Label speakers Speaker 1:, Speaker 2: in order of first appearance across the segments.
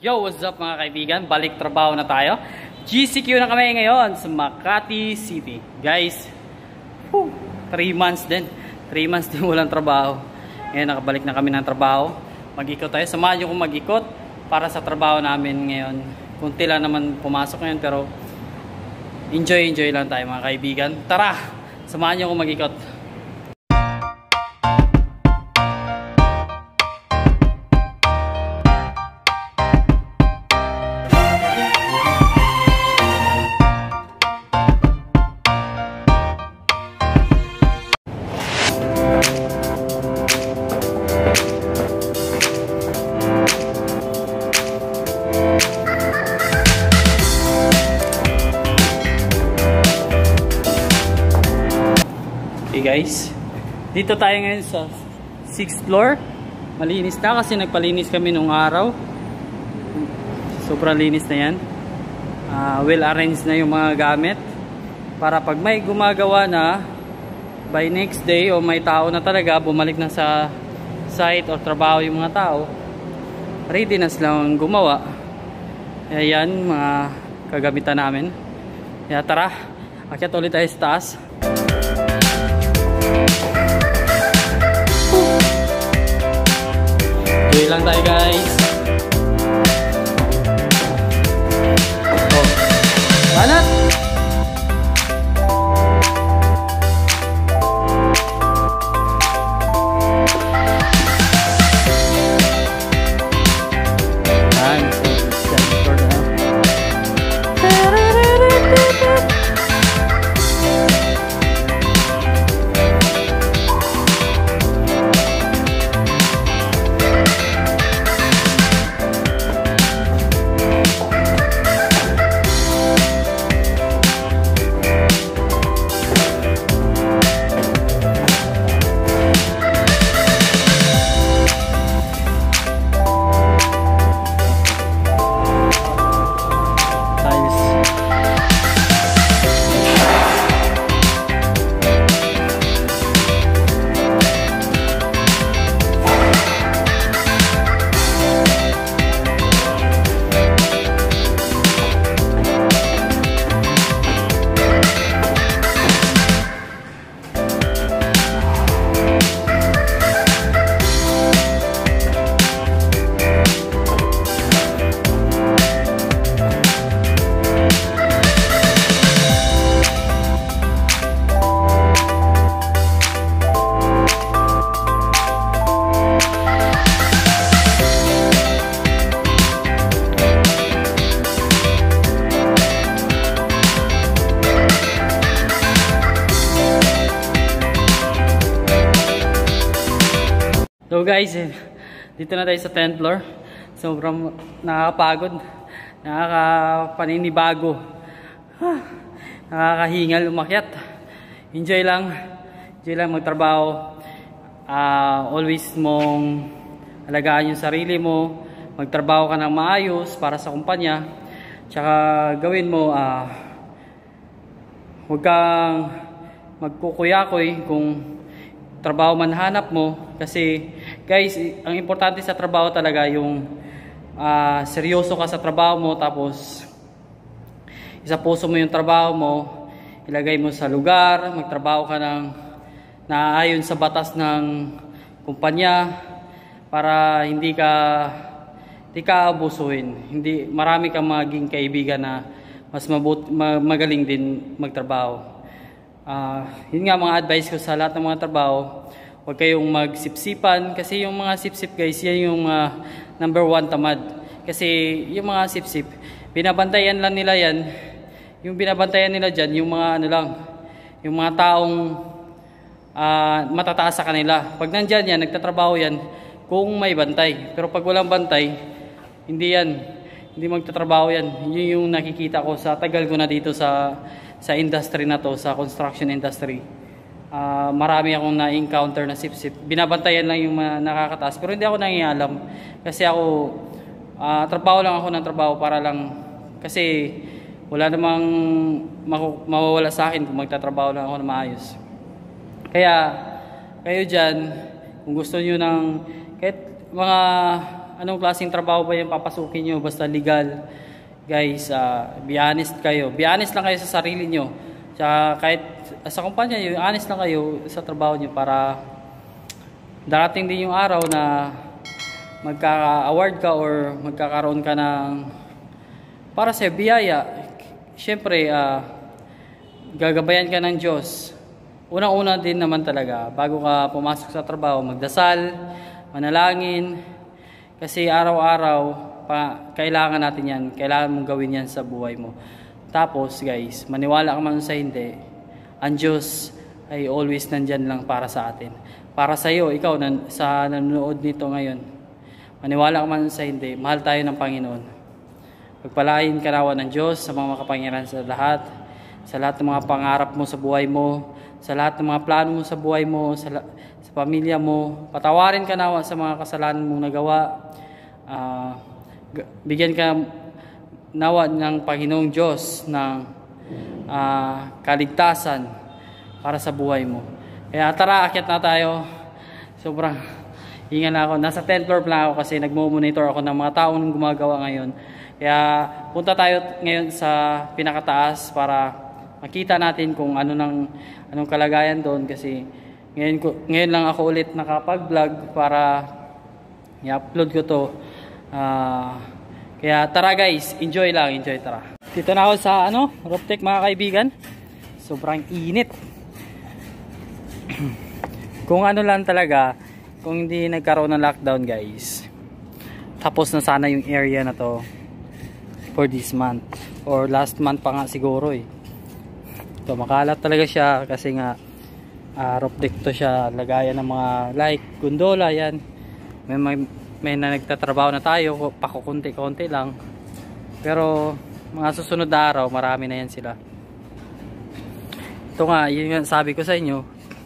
Speaker 1: Yo, what's up mga kaibigan? Balik trabaho na tayo. GCQ na kami ngayon sa Makati City. Guys, 3 months din. 3 months din walang trabaho. Ngayon nakabalik na kami ng trabaho. Mag-ikot tayo. Samahan nyo kung mag-ikot para sa trabaho namin ngayon. Kunti lang naman pumasok ngayon pero enjoy lang tayo mga kaibigan. Tara! Samahan nyo kung mag-ikot. Guys, dito tayo ngayon sa 6th floor. Malinis na kasi nagpalinis kami nung araw. Sobrang linis na yan. Well arranged na yung mga gamit para pag may gumagawa na by next day o may tao na talaga bumalik na sa site o trabaho yung mga tao, ready na silang gumawa. Kaya yan mga kagamitan namin. Kaya tara, akyat ulit tayo sa taas. Enjoy lang tayo guys. Banat! So guys, dito na tayo sa 10th floor. Sobrang nakakapagod, nakakapaninibago, nakakahingal umakyat. Enjoy lang magtrabaho. Always mong alagaan yung sarili mo, magtrabaho ka ng maayos para sa kumpanya. Tsaka gawin mo, huwag kang magkukuyakoy kung trabaho man hanap mo, kasi guys, ang importante sa trabaho talaga yung seryoso ka sa trabaho mo, tapos isa puso mo yung trabaho mo, ilagay mo sa lugar, magtrabaho ka ng naayon sa batas ng kumpanya para hindi ka abusuhin. Hindi marami kang maging kaibigan na mas magaling din magtrabaho. Yun nga mga advice ko sa lahat ng mga trabaho, huwag kayong magsipsipan, kasi yung mga sipsip guys, yan yung number 1 tamad. Kasi yung mga sipsip, binabantayan lang nila yan, yung binabantayan nila dyan, yung mga ano lang, yung mga taong matataas sa kanila. Pag nandyan yan, nagtatrabaho yan kung may bantay, pero pag walang bantay, hindi magtatrabaho yan. Yun yung nakikita ko sa tagal ko na dito sa industry na to, sa construction industry. Marami akong na-encounter na sip-sip. Binabantayan lang yung nakakataas, pero hindi ako nangingialam. Kasi ako, trabaho lang ako ng trabaho para lang, kasi wala namang mawawala sa akin kung magtatrabaho lang ako na maayos. Kaya, kayo dyan, kung gusto nyo ng kahit mga anong klaseng trabaho ba yung papasukin nyo, basta legal. Guys, be honest kayo. Be honest lang kayo sa sarili nyo. Tsaka kahit sa kumpanya nyo, honest lang kayo sa trabaho nyo para darating din yung araw na magkaka-award ka or magkakaroon ka ng para sa biyaya. Siyempre, gagabayan ka ng Diyos. Unang-una din naman talaga, bago ka pumasok sa trabaho, magdasal, manalangin. Kasi araw-araw, kailangan natin yan. Kailangan mong gawin yan sa buhay mo. Tapos guys, maniwala ka man sa hindi, ang Diyos ay always nandyan lang para sa atin. Para sa iyo, ikaw sa nanonood nito ngayon, maniwala ka man sa hindi, mahal tayo ng Panginoon. Pagpalain ka nawa ng Diyos sa mga makapangyarihan sa lahat ng mga pangarap mo sa buhay mo, sa lahat ng mga plano mo sa buhay mo, sa pamilya mo. Patawarin ka nawa sa mga kasalanan mong nagawa. Bigyan ka nawa ng Panginoong Diyos ng kaligtasan para sa buhay mo. Kaya tara, akyat na tayo. Sobrang hinga na ako. Nasa 10th floor lang ako kasi nagmo-monitor ako ng mga taong gumagawa ngayon. Kaya punta tayo ngayon sa pinakataas para makita natin kung anong kalagayan doon kasi ngayon lang ako ulit nakapag-vlog para i-upload ko to. Kaya tara guys, enjoy tara. Dito na ako sa roof deck mga kaibigan. Sobrang init. Kung lang talaga, kung hindi nagkaroon ng lockdown guys, tapos na sana yung area na to for this month or last month pa nga siguro eh. Ito makalat talaga siya kasi nga roof deck to siya, lagayan ng mga like gondola yan. May na nagtatrabaho na tayo, pakukunti-kunti lang. Pero mga susunod na araw, marami na yan sila. Ito nga, yun nga sabi ko sa inyo.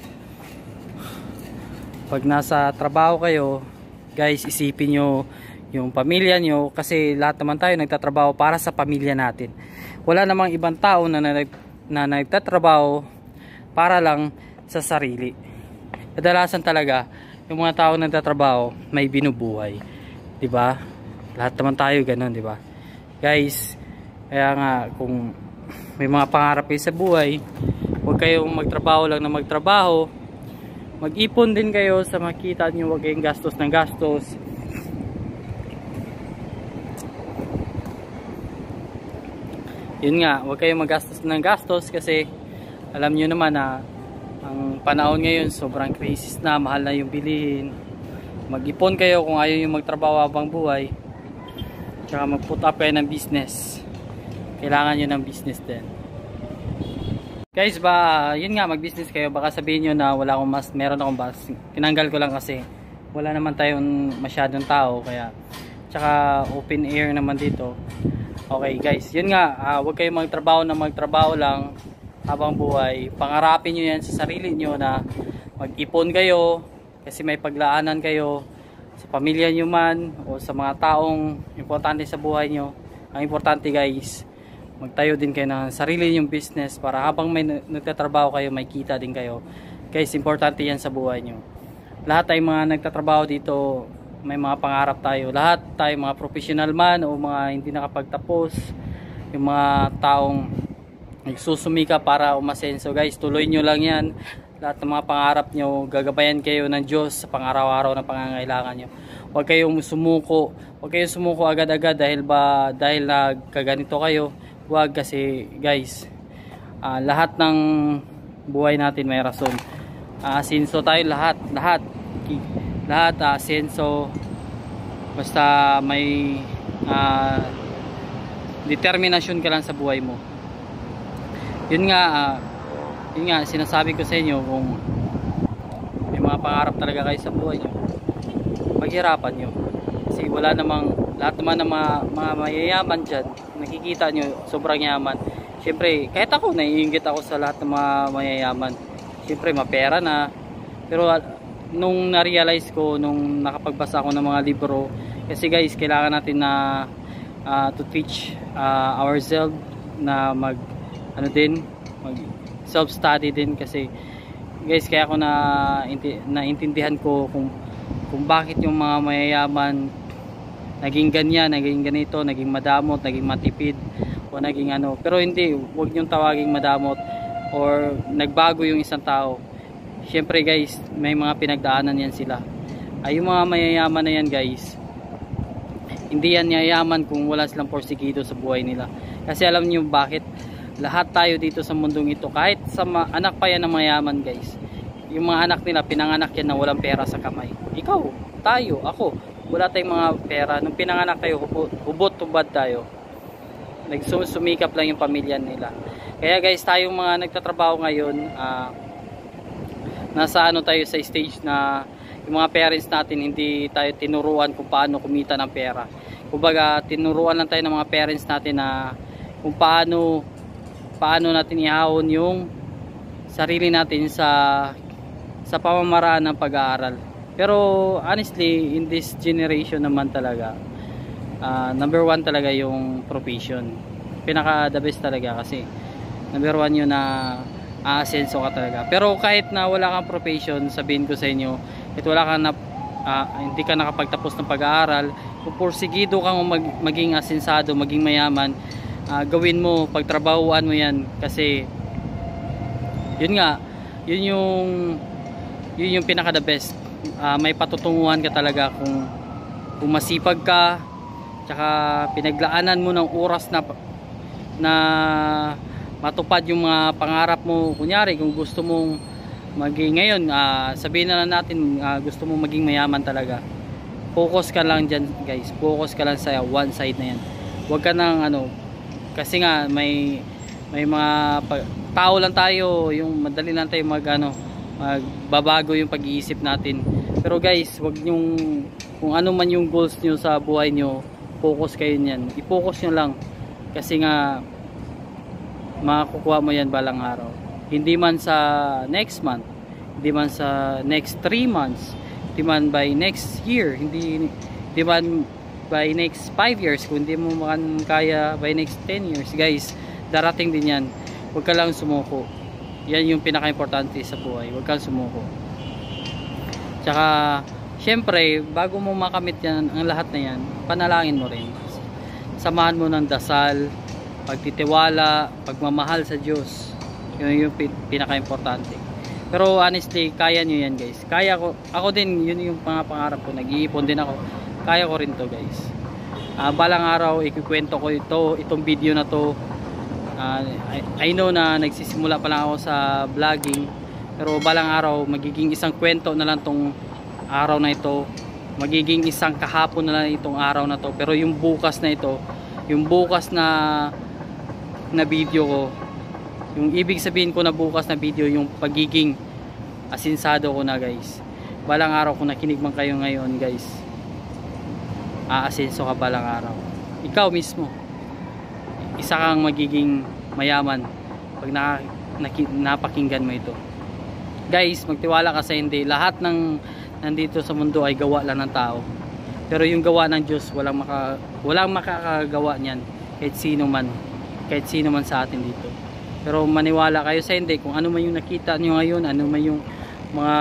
Speaker 1: Pag nasa trabaho kayo, guys, isipin nyo yung pamilya nyo. Kasi lahat naman tayo nagtatrabaho para sa pamilya natin. Wala namang ibang tao na nagtatrabaho para lang sa sarili. Kadalasan talaga, yung mga tao nagtatrabaho may binubuhay, 'di ba? Lahat naman tayo ganoon, 'di ba? Guys, kaya nga kung may mga pangarap kayo sa buhay, huwag kayong magtrabaho lang na magtrabaho. Mag-ipon din kayo sa makita niyo, huwag kayong gastos ng gastos. Yun nga, huwag kayong magastos ng gastos kasi alam niyo naman na ang panahon ngayon sobrang crisis na, mahal na yung bilihin. Mag-ipon kayo kung ayaw yung magtrabaho habang buhay. Tsaka mag-put up kayo ng business. Kailangan nyo ng business din. Guys, yun nga, mag-business kayo. Baka sabihin nyo na wala akong meron akong bus. Tinanggal ko lang kasi wala naman tayong masyadong tao. Kaya, tsaka open air naman dito. Okay guys, yun nga, huwag kayong magtrabaho lang habang buhay. Pangarapin nyo yan sa sarili nyo na mag-ipon kayo kasi may paglaanan kayo sa pamilya nyo man o sa mga taong importante sa buhay nyo. Ang importante guys, magtayo din kayo ng sarili nyong business para habang may nagtatrabaho kayo, may kita din kayo. Guys, importante yan sa buhay nyo. Lahat tayong mga nagtatrabaho dito, may mga pangarap tayo. Lahat tayo mga professional man o mga hindi nakapagtapos, yung mga taong nagsusumika para umasenso. Guys, tuloy nyo lang yan. Lahat ng mga pangarap nyo, gagabayan kayo ng Diyos sa pang-araw-araw na pangangailangan nyo. Huwag kayong sumuko. Huwag kayong sumuko agad-agad dahil nagkaganito kayo. Huwag kasi guys, lahat ng buhay natin may rason. Asenso tayo lahat asenso. Basta may determinasyon ka lang sa buhay mo. Yun nga, sinasabi ko sa inyo, kung may mga pangarap talaga kayo sa buhay nyo, paghirapan nyo. Kasi wala namang, lahat naman ng mga mayayaman dyan, nakikita nyo, sobrang yaman. Siyempre, kahit ako, naiinggit ako sa lahat ng mga mayayaman. Siyempre, mapera na. Pero nung na-realize ko, nung nakapagbasa ako ng mga libro, kasi guys, kailangan natin na to teach ourselves na mag self-study din kasi guys, kaya ako naintindihan ko kung bakit yung mga mayayaman naging ganyan, naging ganito, naging madamot, naging matipid, o naging ano. Pero hindi, huwag niyong tawaging madamot or nagbago yung isang tao. Syempre guys, may mga pinagdaanan yan sila. Ay, yung mga mayayaman na yan guys, hindi yan yayaman kung wala silang porsigido sa buhay nila. Kasi alam niyo bakit? Lahat tayo dito sa mundong ito, kahit sa anak pa yan ng mayaman guys, yung mga anak nila, pinanganak yan na walang pera sa kamay. Ikaw, tayo, ako, wala tayong mga pera. Nung pinanganak tayo, hubot-tubad tayo. Nagsumikap lang yung pamilya nila. Kaya guys, tayong mga nagtatrabaho ngayon, nasa ano tayo sa stage na yung mga parents natin, hindi tayo tinuruan kung paano kumita ng pera. Kumbaga, tinuruan lang tayo ng mga parents natin na kung paano natin ihahon yung sarili natin sa pamamaraan ng pag-aaral. Pero honestly, in this generation naman talaga, number one talaga yung profession. Pinaka the best talaga kasi number one yun na aasenso ka talaga. Pero kahit na wala kang profession, sabihin ko sa inyo, kahit wala kang hindi ka nakapagtapos ng pag-aaral, kung porsigido kang maging asensado, maging mayaman, gawin mo, pagtrabahuan mo yan. Kasi yun nga, yun yung pinaka the best. May patutunguhan ka talaga kung masipag ka, tsaka pinaglaanan mo ng oras na matupad yung mga pangarap mo. Kunyari kung gusto mong maging ngayon, sabihin na lang natin, gusto mong maging mayaman talaga, focus ka lang dyan guys, focus ka lang sa one side na yan. Huwag ka nang kasi nga may mga tao lang tayo, yung madali lang tayo magbabago yung pag-iisip natin. Pero guys, wag nyong, kung ano man yung goals nyo sa buhay nyo, focus kayo niyan, i-focus nyo lang. Kasi nga makakukuha mo yan balang araw. Hindi man sa next month, hindi man sa next 3 months, hindi man by next year, hindi man by next 5 years, kung hindi mo kaya by next 10 years guys, darating din yan. Huwag ka lang sumuko. Yan yung pinaka-importante sa buhay, huwag kang sumuko. Tsaka syempre, bago mo makamit yan, ang lahat na yan, panalangin mo rin. Samahan mo ng dasal, pagtitiwala, pagmamahal sa Diyos. Yun yung pinaka-importante. Pero honestly, kaya nyo yan guys. Kaya ko, ako din, yun yung mga pangarap ko, nag-iipon din ako. Kaya ko rin to guys. Balang araw, ikukwento ko itong video na to. I know na nagsisimula pa lang ako sa vlogging, pero balang araw magiging isang kwento na lang tong araw na ito, magiging isang kahapon na lang itong araw na to. Pero yung bukas na ito, yung bukas na video ko, yung ibig sabihin ko na bukas na video, yung pagiging asinsado ko na guys. Balang araw, kung nakinig man kayo ngayon guys, aasenso ka balang araw. Ikaw mismo, isa kang magiging mayaman pag napakinggan mo ito guys. Magtiwala ka sa hindi. Lahat ng nandito sa mundo ay gawa lang ng tao, pero yung gawa ng Diyos, walang makakagawa niyan, kahit sino man sa atin dito. Pero maniwala kayo sa hindi, kung ano man yung nakita nyo ngayon, ano man yung mga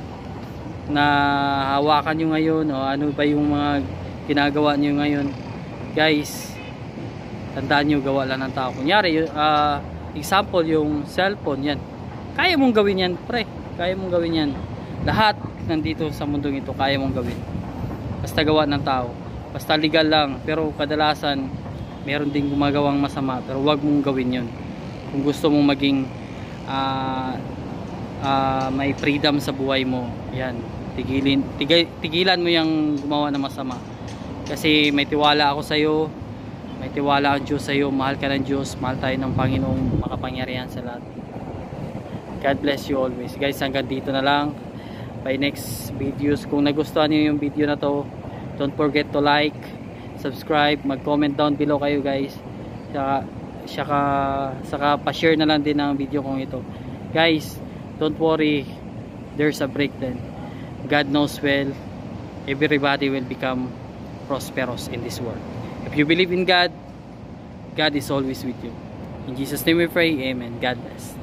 Speaker 1: nahawakan nyo ngayon, o ano ba yung mga ginagawa nyo ngayon guys, tandaan nyo, gawa lang ng tao. Kunyari, example, yung cellphone, yan, kaya mong gawin yan pre, kaya mong gawin yan. Lahat nandito sa mundong ito kaya mong gawin, basta gawa ng tao, basta legal lang. Pero kadalasan meron ding gumagawang masama, pero wag mong gawin yun. Kung gusto mong maging may freedom sa buhay mo, yan, tigilan mo yung gumawa ng masama. Kasi may tiwala ako sa iyo, may tiwala ang Diyos sa iyo, mahal ka ng Diyos, mahal tayo ng Panginoong makapangyarihan sa lahat. God bless you always guys. Hanggang dito na lang, by next videos. Kung nagustuhan niyo yung video na to, don't forget to like, subscribe, mag-comment down below kayo guys. Saka pa-share na lang din ang video kong ito guys. Don't worry, there's a break then. God knows well, everybody will become prosperous in this world. If you believe in God, God is always with you. In Jesus' name we pray, amen. God bless.